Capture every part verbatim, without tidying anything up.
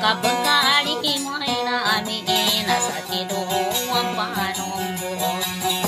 kapagkali mo ay namin sa kinuwang panumbuon.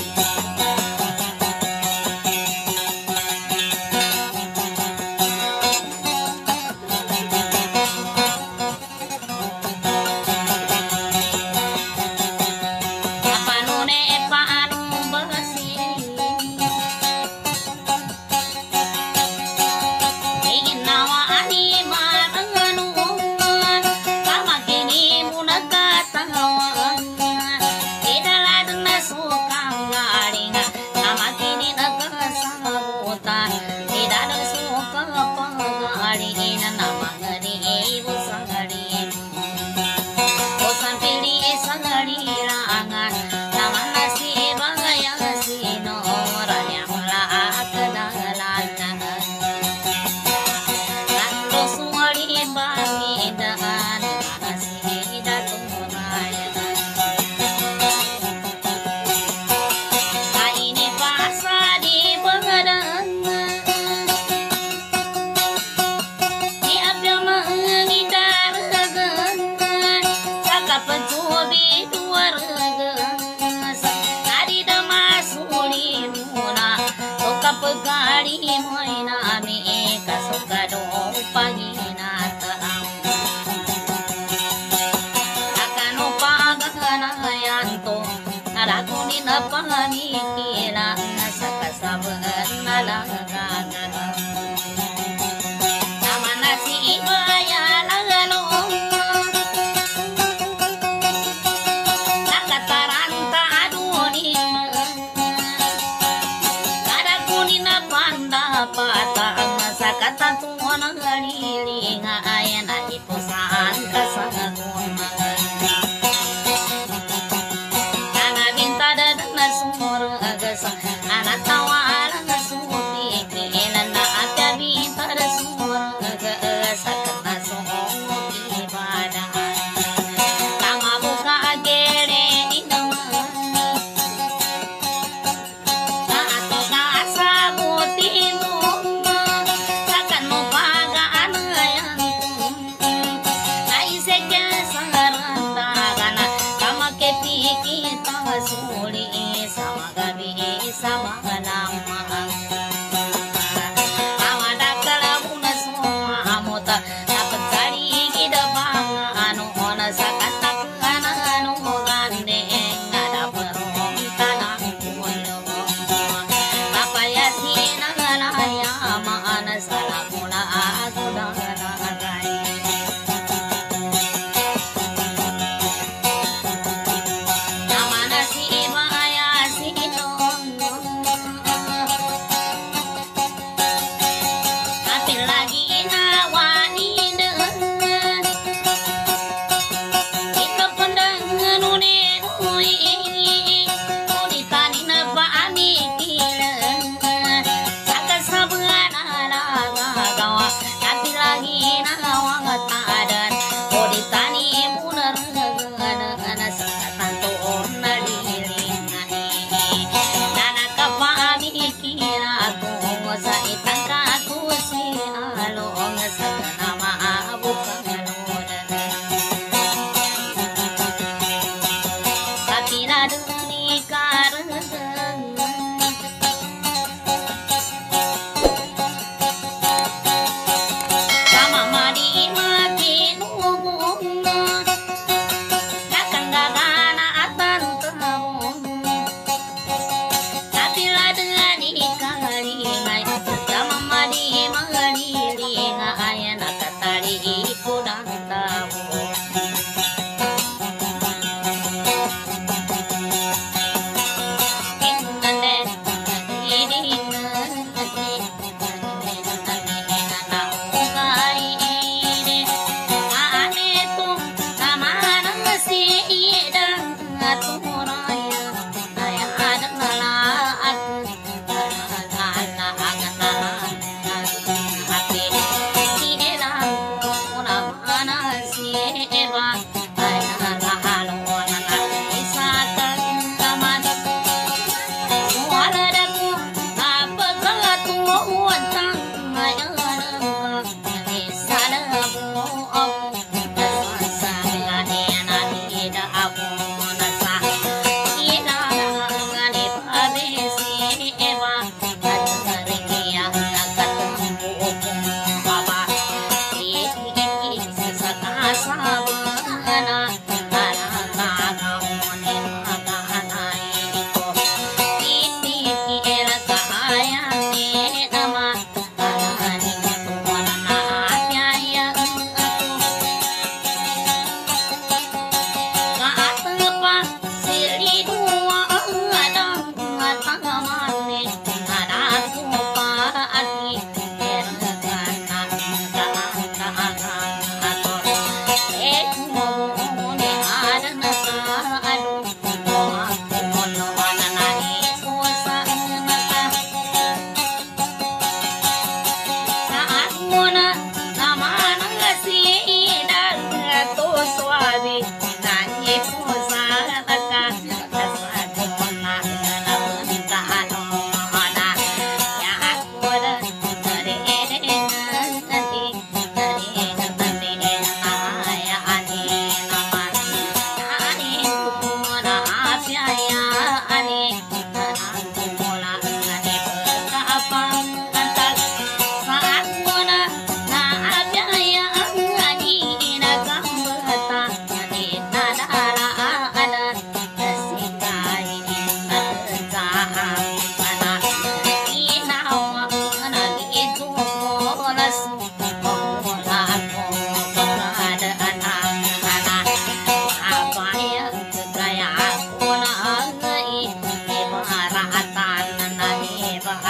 Kapagkali mo ay namin kasukadong panginataan. Akano pagkanayan to, narakunin na pangamikilan sa kasabahan na lagagan. Naman na si Ibaya lagalong, nakataranta adunin. Patang sa katantuan ng haliling ay naipusan ka sa nagunan. Kanabintada na sumuragasa, anatawalan na sumikilan na at kabintada sumuragasa ka na sumukibadaan. Tama buka agere ni naman, na ato ka asabutin mo.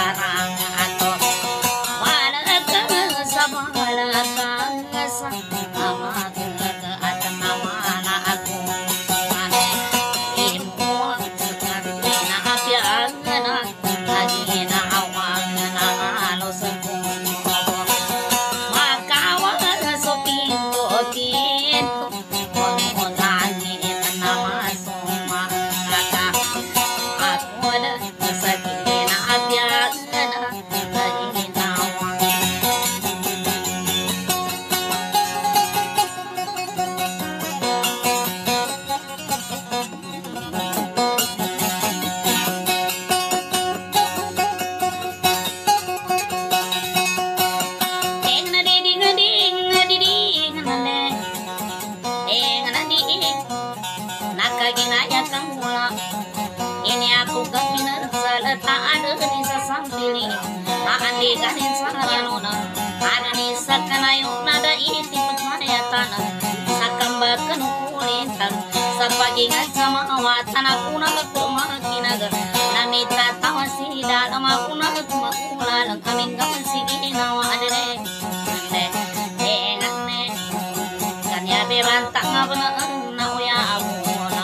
sarang atau walaga sabalaga sama ke atma wala aku ane imu sekali na apiana lagi na awang na alo sepung makawa sopinto pinto kono lagi nama soma kata aku ada sekali na apiana lagi na awang Nakaginaya kang mula ini aku gaminar salat ada di sasampili andi ganin sarana ada ni sakanayo nada iti pagmaya tanah sakambakan kulitan sa pagingan sama awatan aku nagkumakinaga namita tawa si dalam aku nagkumakula kaming gaman sige nawa adere ande engane kanya bebantang ngabana na uya abu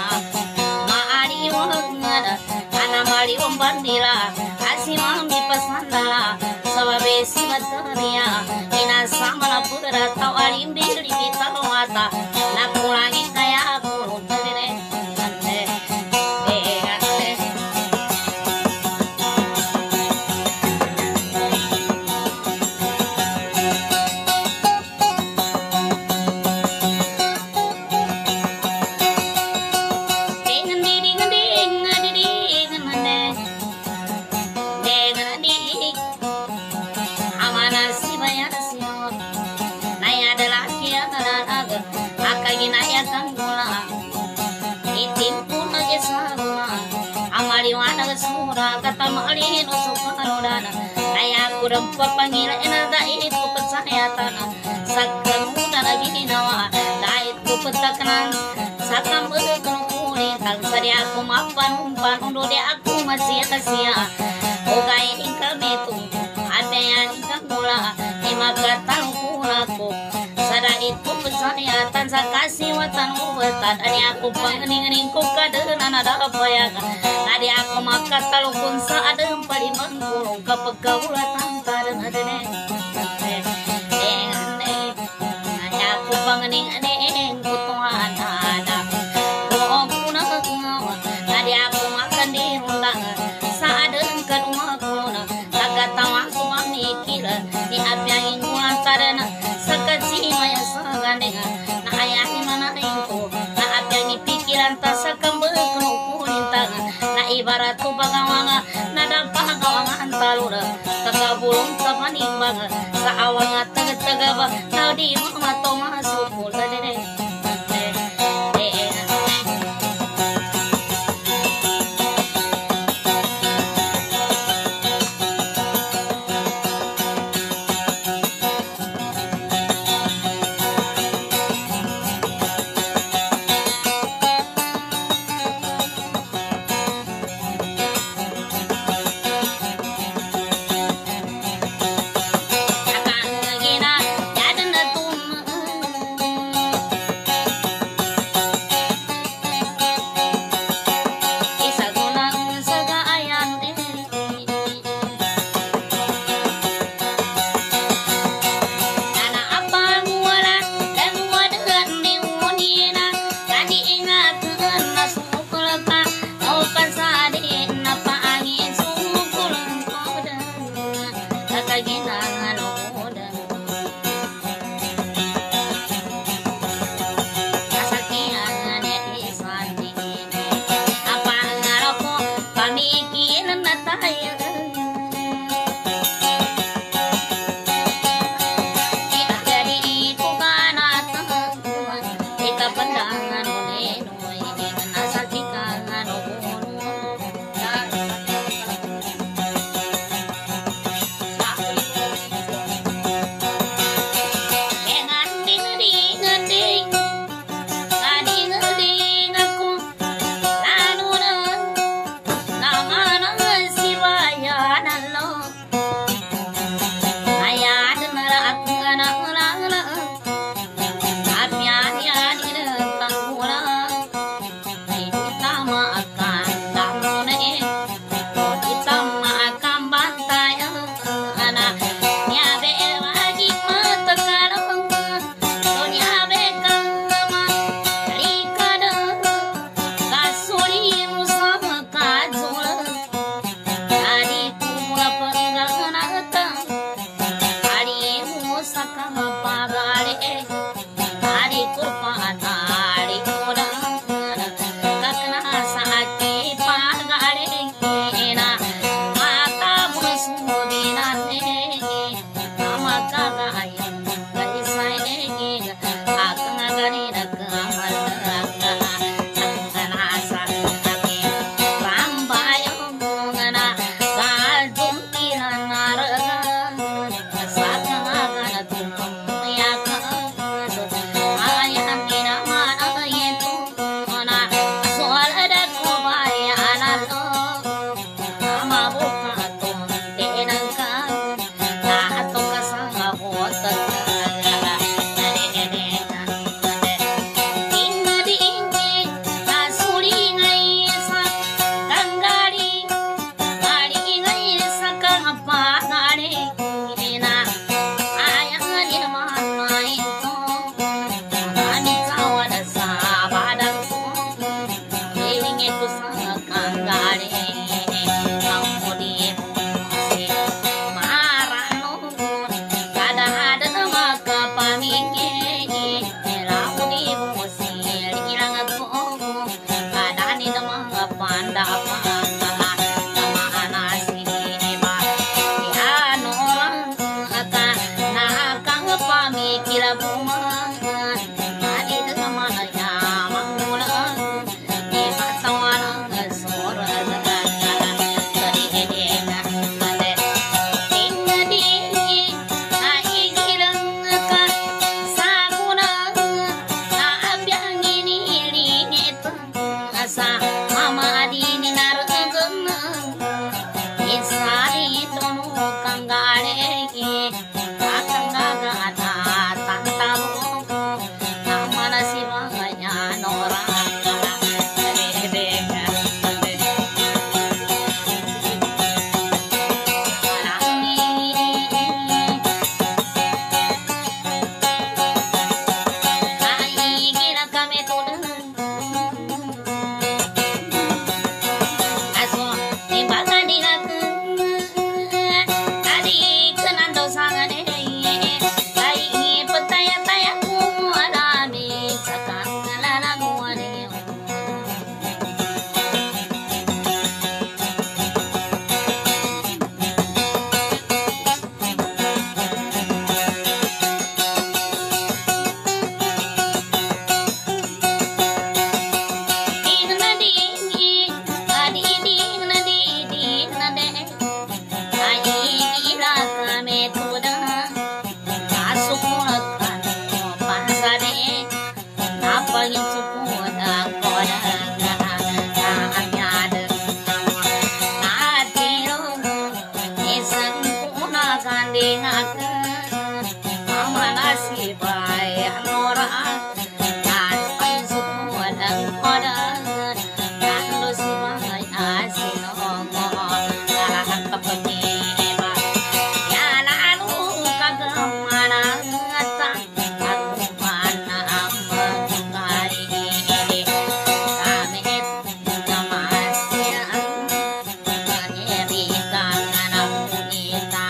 mali umbandila asimami pasandala sababe simatania ina samana pura tawalim bili bitawata nakulangi kaya aku tadire ande ande ginaya kang mula itimpu nage sama amali wana sura kata malin usukanodana kaya kurang papangila enada itu percaya tanah sakam muda lagi nawa dait ku petakanan sakam betul kulit tang sari aku mapan umpan undo dia aku masih kasia ogai ingkal metu ada yang ingkal mula lima kata kulaku sada itu percaya tan sakasi watan ubatan ani aku pangening-ening ku kadeuna nada payaga tadi aku maka talukun saadem pali mangkulung kapegawulatan tareng adene ene ani aku pangening-ening ku tuhan ada doopuna ngawa tadi aku makan di rundang saadem kaduma kuluna kagatawa ku mamikira di abyaing kulantarana sakasi maya sagandenga na ayahi mana ingko na abyangi pikiran ta sakambel kunintan na ibarat tu bagawanga na dampah gawangan talura tagabulong sa panimbang sa awang at tagatagaba na di mga tomasupul adene sandingakeun amanah si bae nora asai suwadang kodangan kando si bae asin ongo arahan pepenyeba ya lalu kagemana ngata aku mana aman kari ini kami namasya ngeri kangen aku kita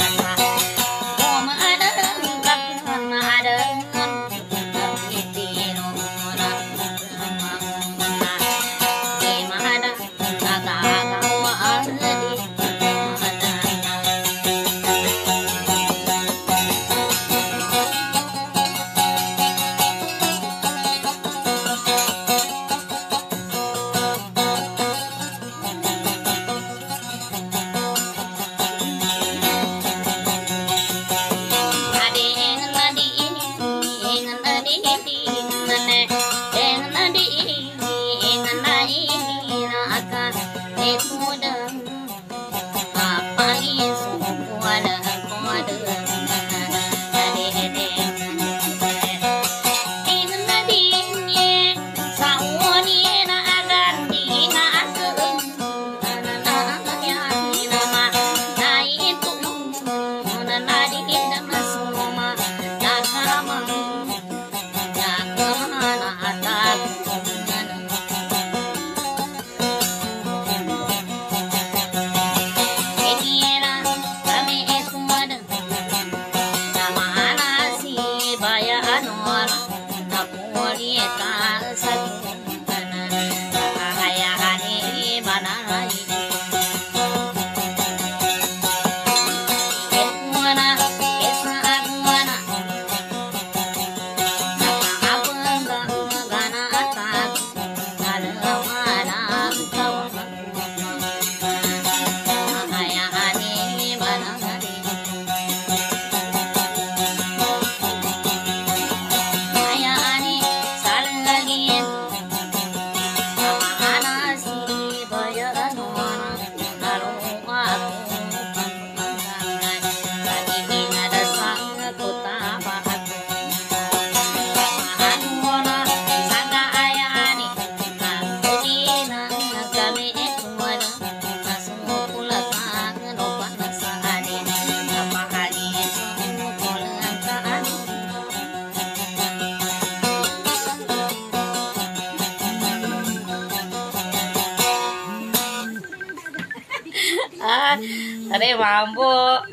ah, tadi mampu.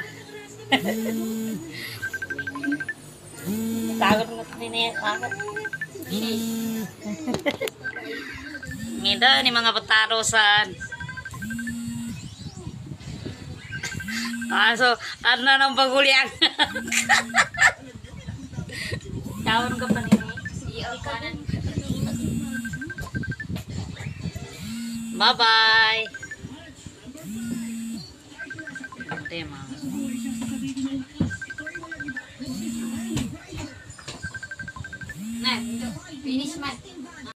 Takut ini banget. Ngida nih mga petarusan. Masuk, karena nampak kuliah. Tahun kapan ini? Bye bye. Tema.